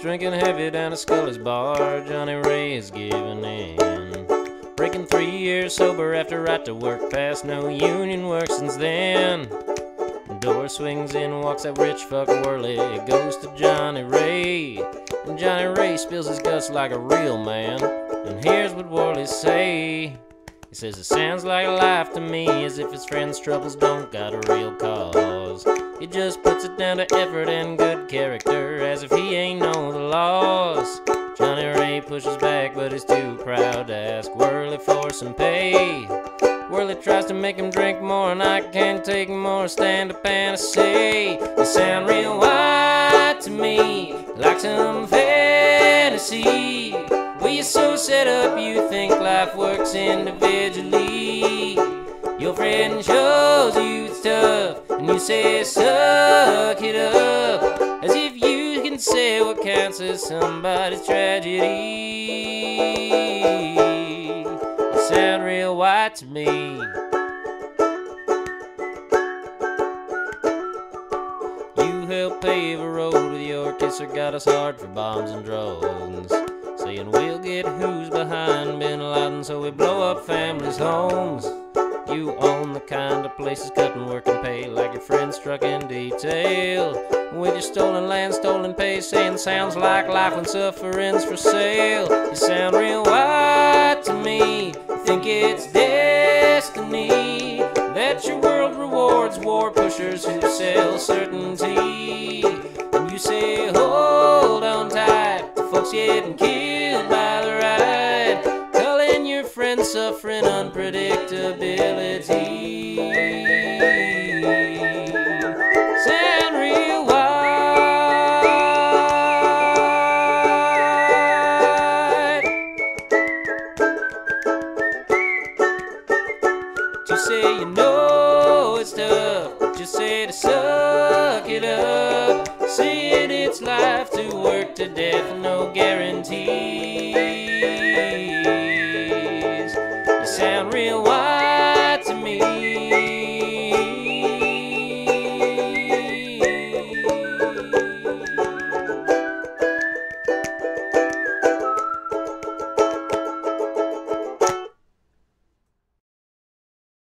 Drinking heavy down at Scully's bar, Johnny Ray is giving in. Breaking 3 years sober after right to work past no union work since then. Door swings in, walks that rich fuck Whirly. It goes to Johnny Ray, and Johnny Ray spills his guts like a real man. And here's what Whirly say. He says it sounds like life to me, as if his friend's troubles don't got a real cause. He just puts it down to effort and good character, as if he ain't know the laws. Johnny Ray pushes back, but he's too proud to ask Whirly for some pay. Whirly tries to make him drink more, and I can't take more. Stand up and say, you sound real white to me, like some fantasy. Well, you're so set up, you think life works individually. Your friend shows you it's tough, and you say, suck it up, as if you can say what counts as somebody's tragedy. You sound real white to me. You helped pave a road with your kisser, got us hard for bombs and drones, saying we'll get who's behind Bin Laden, so we blow up families' homes. You own the kind of places cutting work and pay, like your friend struck in detail, with your stolen land, stolen pay, saying sounds like life when suffering's for sale. You sound real white to me. You think it's destiny that your world rewards war pushers who sell certainty. And you say hold on tight to folks getting killed by the ride, calling your friends suffering unpredictability. Sound real white. You say you know it's tough, just say to suck it up, saying it's life to